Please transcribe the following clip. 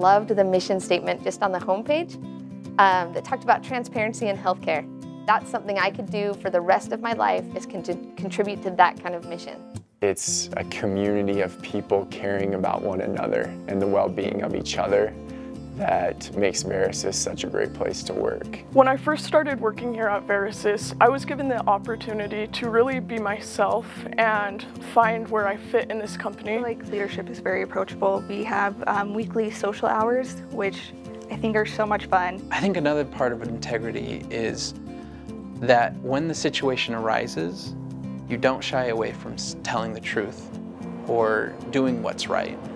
loved the mission statement just on the homepage that talked about transparency in healthcare. That's something I could do for the rest of my life, is contribute to that kind of mission. It's a community of people caring about one another and the well-being of each other that makes Verisys such a great place to work. When I first started working here at Verisys, I was given the opportunity to really be myself and find where I fit in this company. I feel like leadership is very approachable. We have weekly social hours, which I think are so much fun. I think another part of integrity is that when the situation arises, you don't shy away from telling the truth or doing what's right.